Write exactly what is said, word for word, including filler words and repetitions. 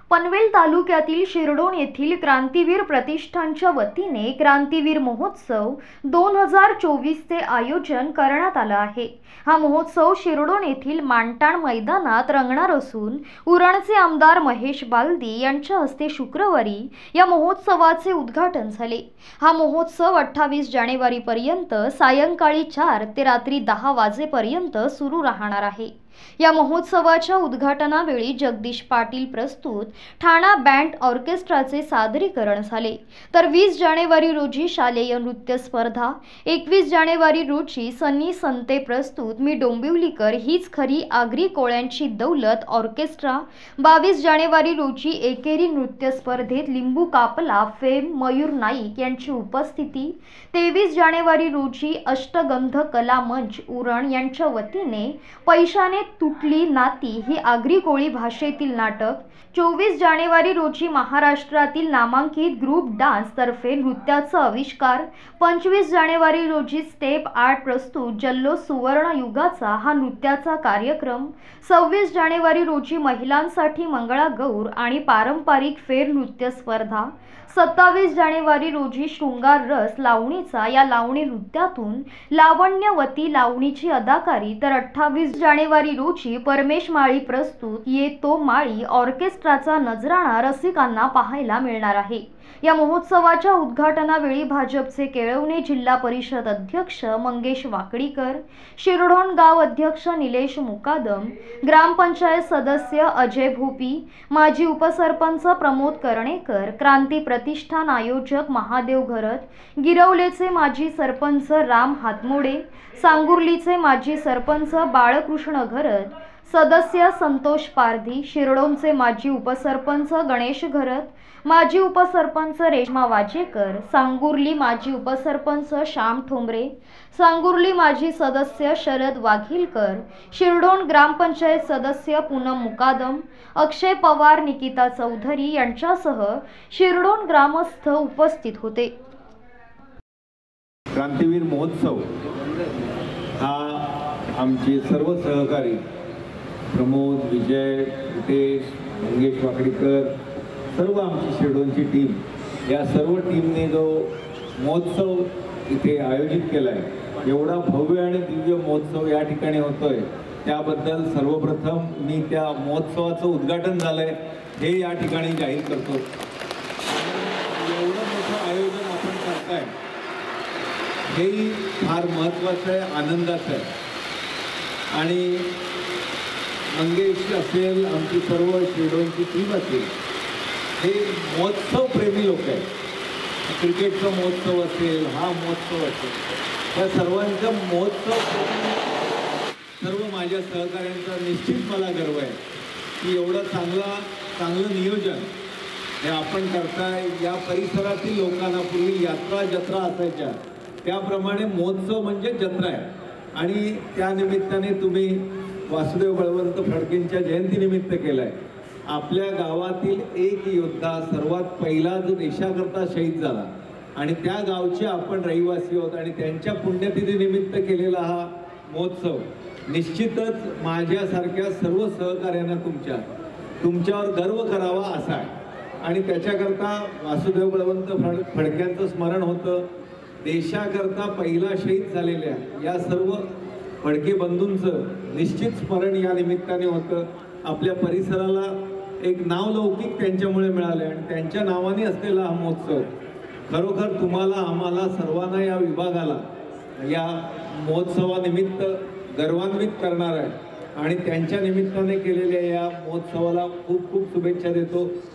पनवेल तालुक्यातील शिरडोण येथील क्रांतीवीर प्रतिष्ठानच्या वतीने क्रांतीवीर महोत्सव दोन हजार चोवीस चे आयोजन करण्यात आले आहे। हा महोत्सव शिरडोण येथील मांटाण मैदानात रंगणार असून उरणचे आमदार महेश बालदी यांच्या हस्ते शुक्रवारी या महोत्सवाचे उद्घाटन झाले। हा महोत्सव अठ्ठावीस जानेवारी पर्यंत सायंकाळी चार ते रात्री दहा वाजेपर्यंत सुरू राहणार आहे। या महोत्सवाच्या उद्घाटनावेळी जगदीश पाटील प्रस्तुत ठाणा बँड ऑर्केस्ट्राचे सादरीकरण झाले। तर वीस जानेवारी रोजी शालेय नृत्य स्पर्धा, एकवीस जानेवारी रोजी सनी संते प्रस्तुत मी डोंबिवलीकर हीच खरी आगरी कोळ्यांची दौलत ऑर्केस्ट्रा, बावीस जानेवारी रोजी एकेरी नृत्य स्पर्धेत लिंबू कापला फेम मयूर नाईक यांची उपस्थिती, तेवीस जानेवारी रोजी अष्टगंध कला मंच उरण यांच्या वतीने पैशाने तुटली नाती ही आगरी कोळी भाषेतील नाटक, चोवीस जानेवारी रोजी महाराष्ट्रातील नामांकित ग्रुप डान्स तर्फे नृत्याचा आविष्कार, पंचवीस जानेवारी रोजी स्टेप आर्ट प्रस्तुत जल्लोष सुवर्ण युगाचा हा नृत्याचा कार्यक्रम, सव्वीस जानेवारी रोजी महिलांसाठी मंगळागौर आणि पारंपरिक फेर नृत्य स्पर्धा, सत्तावीस जानेवारी रोजी शृंगार रस लावणीचा या लावणी नृत्यातून लावण्यवती लावणीची अदाकारी, तर अठ्ठावीस जानेवारी रोजी परमेश माळी प्रस्तुत ये तो माळी ऑर्केस्ट्राचा नजराणा रसिकांना पाहायला मिळणार आहे। या महोत्सवाच्या उद्घाटनावेळी भाजपचे केळवणे जिल्हा परिषद अध्यक्ष मंगेश वाकडीकर, शिरडोण गाव अध्यक्ष निलेश मुकादम, ग्रामपंचायत सदस्य अजय भोपी, माजी उपसरपंच प्रमोद कर्णेकर, क्रांती प्रतिष्ठान आयोजक महादेव घरत, गिरवलेचे माजी सरपंच राम हातमोडे, सांगुर्लीचे माजी सरपंच बाळकृष्ण घरत, सदस्य संतोष पारधी, शिरडोणचे माजी उपसरपंच गणेश घरत, माजी उपसरपंच रेश्मा वाजेकर, सांगुर्ली माजी उपसरपंच श्याम ठोंबरे, सांगुर्ली माजी सदस्य शरद वाघिलकर, शिरडोण ग्रामपंचायत सदस्य पूनम मुकादम, अक्षय पवार, निकिता चौधरी यांच्यासह शिरडोण ग्रामस्थ उपस्थित होते। क्रांतीवीर महोत्सव हा आमचे सर्व सहकारी प्रमोद, विजय, रितेश, मंगेश वाकडीकर, सर्व आमची शिरडोणची टीम, या सर्व टीमने जो महोत्सव इथे आयोजित केला आहे, एवढा भव्य आणि दिव्य महोत्सव या ठिकाणी होतोय, त्याबद्दल सर्वप्रथम मी त्या महोत्सवाचं उद्घाटन झालंय हे या ठिकाणी जाहीर करतो। एवढं मोठं आयोजन आपण करताय हेही फार महत्त्वाचं आहे, आनंदाचं आहे। आणि मंगेश असेल, आमची सर्व शिरडोणची टीम असेल, हे महोत्सव प्रेमी लोक आहेत। क्रिकेटचा महोत्सव असेल, हा महोत्सव असेल, या सर्वांचा महोत्सव सर्व माझ्या सहकाऱ्यांचा निश्चित मला गर्व आहे की एवढं चांगला चांगलं नियोजन हे आपण करताय। या परिसरातील लोकांना पूर्वी यात्रा जत्रा असायच्या, त्याप्रमाणे महोत्सव म्हणजे जत्रा आहे। आणि त्या निमित्ताने तुम्ही वासुदेव बळवंत फडकेंच्या जयंतीनिमित्त केलाय। आपल्या गावातील एक योद्धा सर्वात पहिला जो देशाकरता शहीद झाला आणि त्या गावचे आपण रहिवासी आहोत आणि त्यांच्या पुण्यतिथीनिमित्त केलेला हा महोत्सव निश्चितच माझ्यासारख्या सर्व सहकार्यांना तुमच्या तुमच्यावर गर्व करावा असा आहे। आणि त्याच्याकरता वासुदेव बळवंत फड फडक्यांचं स्मरण होतं, देशाकरता पहिला शहीद झालेल्या या सर्व फडके बंधूंचं निश्चित स्मरण या निमित्ताने होतं। आपल्या परिसराला एक नावलौकिक त्यांच्यामुळे मिळाले आणि त्यांच्या नावाने असलेला हा महोत्सव खरोखर तुम्हाला, आम्हाला सर्वांना, या विभागाला या महोत्सवानिमित्त गर्वान्वित करणार आहे। आणि त्यांच्या निमित्ताने केलेल्या या महोत्सवाला खूप खूप शुभेच्छा देतो।